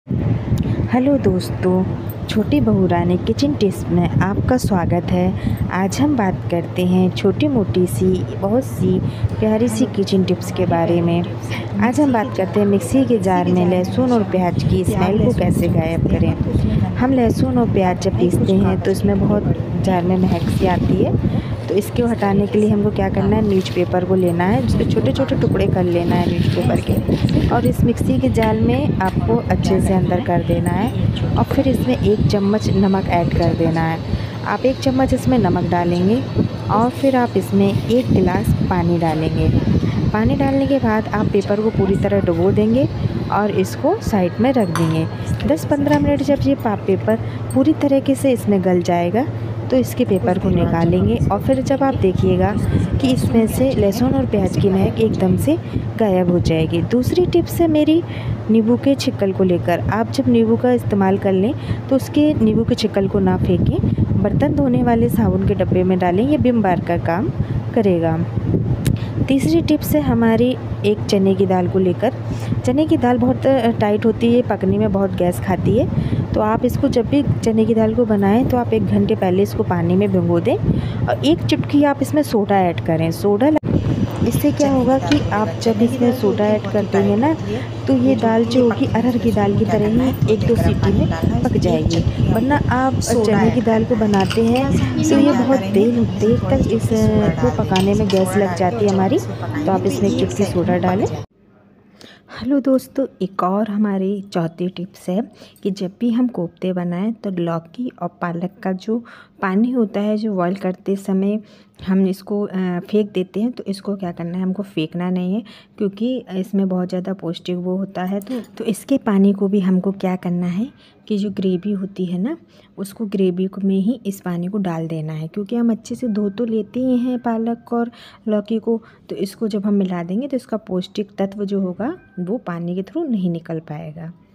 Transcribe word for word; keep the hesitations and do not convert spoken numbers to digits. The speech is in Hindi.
हेलो दोस्तों, छोटी बहू रानी किचन टिप्स में आपका स्वागत है। आज हम बात करते हैं छोटी मोटी सी बहुत सी प्यारी सी किचन टिप्स के बारे में। आज हम बात करते हैं मिक्सी के जार में लहसुन और प्याज की स्मेल को कैसे गायब करें। हम लहसुन और प्याज जब पीसते हैं तो इसमें बहुत जार में महक सी आती है। तो इसको हटाने के लिए हमको क्या करना है, न्यूज़पेपर को लेना है, जिसके छोटे छोटे टुकड़े कर लेना है न्यूज़पेपर के, और इस मिक्सी के जार में आपको अच्छे से अंदर कर देना है। और फिर इसमें एक चम्मच नमक ऐड कर देना है। आप एक चम्मच इसमें नमक डालेंगे और फिर आप इसमें एक गिलास पानी डालेंगे। पानी डालने के बाद आप पेपर को पूरी तरह डुबो देंगे और इसको साइड में रख देंगे। दस पंद्रह मिनट जब ये पेपर पूरी तरीके से इसमें गल जाएगा तो इसके पेपर को निकालेंगे और फिर जब आप देखिएगा कि इसमें से लहसुन और प्याज की महक एकदम से गायब हो जाएगी। दूसरी टिप्स है मेरी नींबू के छिक्कल को लेकर। आप जब नींबू का इस्तेमाल कर लें तो उसके नींबू के छिक्कल को ना फेंकें, बर्तन धोने वाले साबुन के डब्बे में डालें, ये विम बार का काम करेगा। तीसरी टिप्स है हमारी एक चने की दाल को लेकर। चने की दाल बहुत टाइट होती है, पकने में बहुत गैस खाती है, तो आप इसको जब भी चने की दाल को बनाएं तो आप एक घंटे पहले इसको पानी में भिगो दें और एक चुटकी आप इसमें सोडा ऐड करें। सोडा इससे क्या होगा कि आप जब इसमें सोडा ऐड कर देंगे ना तो ये दाल जो होगी अरहर की दाल की तरह ही एक दो सीटी में पक जाएगी। वरना आप चने की दाल को बनाते हैं तो ये बहुत देर देर तक इस को पकाने में गैस लग जाती है हमारी, तो आप इसमें एक चुटकी सोडा डालें। हेलो दोस्तों, एक और हमारी चौथी टिप्स है कि जब भी हम कोफ्ते बनाएं तो लौकी और पालक का जो पानी होता है, जो बॉईल करते समय हम इसको फेंक देते हैं, तो इसको क्या करना है, हमको फेंकना नहीं है क्योंकि इसमें बहुत ज़्यादा पौष्टिक वो होता है। तो तो इसके पानी को भी हमको क्या करना है कि जो ग्रेवी होती है ना, उसको ग्रेवी को में ही इस पानी को डाल देना है, क्योंकि हम अच्छे से धो तो लेते ही हैं पालक और लौकी को, तो इसको जब हम मिला देंगे तो इसका पौष्टिक तत्व जो होगा वो पानी के थ्रू नहीं निकल पाएगा।